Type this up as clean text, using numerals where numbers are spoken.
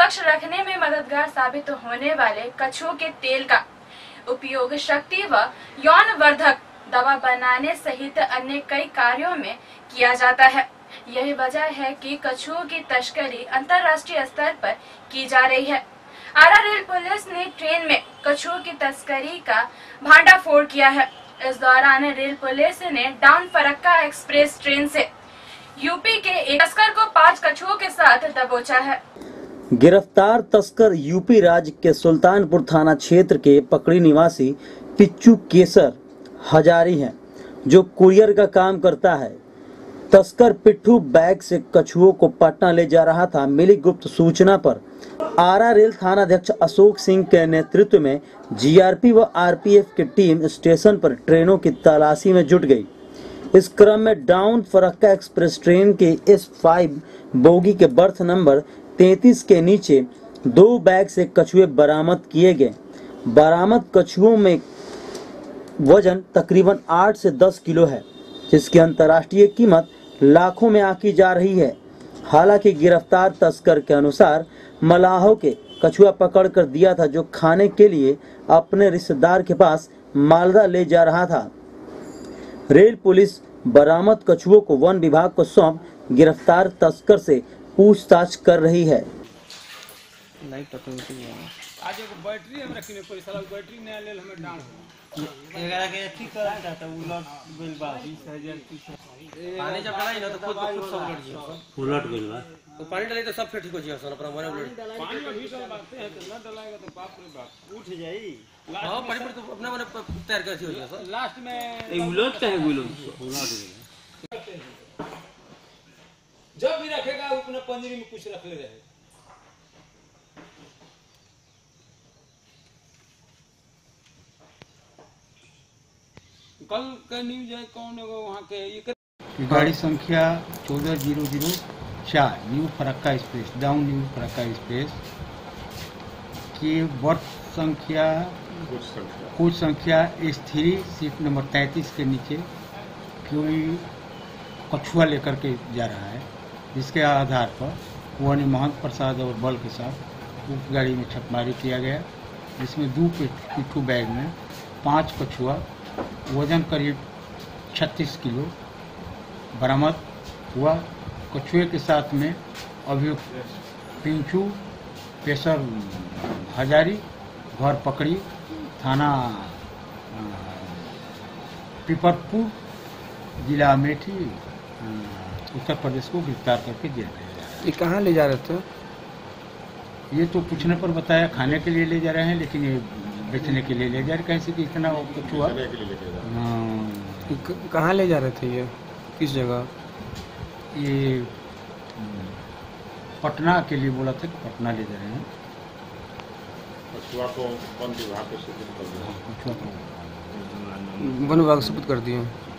स्वच्छ रखने में मददगार साबित होने वाले कछुओं के तेल का उपयोग शक्ति व यौनवर्धक दवा बनाने सहित अन्य कई कार्यों में किया जाता है। यही वजह है कि कछुओं की तस्करी अंतर्राष्ट्रीय स्तर पर की जा रही है। आरा रेल पुलिस ने ट्रेन में कछुओं की तस्करी का भांडाफोड़ किया है। इस दौरान रेल पुलिस ने डाउन फरक्का एक्सप्रेस ट्रेन से यूपी के एक तस्कर को 5 कछुओं के साथ दबोचा है। गिरफ्तार तस्कर यूपी राज्य के सुल्तानपुर थाना क्षेत्र के पकड़ी निवासी पिच्चू केसर हजारी हैं, जो कुरियर का काम करता है। तस्कर पिट्ठू बैग से कछुओं को पटना ले जा रहा था। मिली गुप्त सूचना पर आरा रेल थानाध्यक्ष अशोक सिंह के नेतृत्व में जीआरपी व आरपीएफ की टीम स्टेशन पर ट्रेनों की तलाशी में जुट गई। इस क्रम में डाउन फरक्का एक्सप्रेस ट्रेन के S5 बोगी के बर्थ नंबर 33 के नीचे 2 बैग से कछुए बरामद किए गए। बरामद कछुओं में वजन तकरीबन 8 से 10 किलो है, जिसकी अंतर्राष्ट्रीय कीमत लाखों में आंकी जा रही है। हालांकि गिरफ्तार तस्कर के अनुसार मलाहों के कछुआ पकड़ कर दिया था, जो खाने के लिए अपने रिश्तेदार के पास मालदा ले जा रहा था। रेल पुलिस बरामद कछुओं को वन विभाग को सौंप गिरफ्तार तस्कर से पूछताछ कर रही है। आज एगो बैटरी हम रखने कोई साला बैटरी नया लेल हमें डाल 11 के ठीक कर था उलट गेल बा 20000 पानी जब डालाई ना तो खुद सब उलट गया उलट गेल बा तो पानी डाले तो सब फिर ठीक हो जाएगा सोना पर हमारे उलट पानी में भी डलवाते हैं तो ना डलाएगा तो बाप रे बाप उठ जाई। हां पानी पर तो अपना मैंने तैयार कर हो जाएगा सर। लास्ट में ए उलट चाहे उलट जब भी रखेगा अपने पंजरी में कुछ रख ले रहे। कल का न्यूज है कौन है वहाँ के ये गाड़ी संख्या 14004 new Farakka express down new Farakka express की बर्थ संख्या कोच संख्या S3 सीट नंबर 33 के नीचे कोई कछुआ लेकर के जा रहा है, जिसके आधार पर वन महंत प्रसाद और बल के साथ उस गाड़ी में छापेमारी किया गया, जिसमें 2 पिट्ठू बैग में 5 कछुआ वजन करीब 36 किलो बरामद हुआ। कछुए के साथ में अभियुक्त पिंचू केसर हजारी घर पकड़ी थाना पिपरपुर जिला अमेठी उत्तर प्रदेश को गिरफ्तार करके दिया गया। ये कहाँ ले जा रहे थे? ये तो पूछने पर बताया खाने के लिए ले जा रहे हैं, लेकिन ये बेचने के लिए ले जा रहे। कैसे कि इतना कछुआ कहाँ ले जा रहे थे? ये किस जगह? ये पटना के लिए बोला था कि पटना ले जा रहे हैं। कछुआ को वन विभाग को सूचित कर दिया। वन विभाग को सूचित कर दिए।